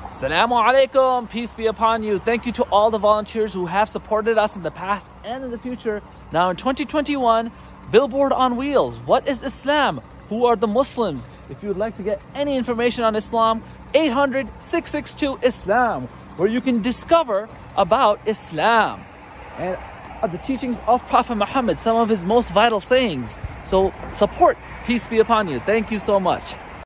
Assalamu alaikum, peace be upon you. Thank you to all the volunteers who have supported us in the past and in the future. Now in 2021, Billboard on Wheels. What is Islam? Who are the Muslims? If you would like to get any information on Islam, 800-662-ISLAM, where you can discover about Islam and the teachings of Prophet Muhammad, some of his most vital sayings. So support, peace be upon you. Thank you so much.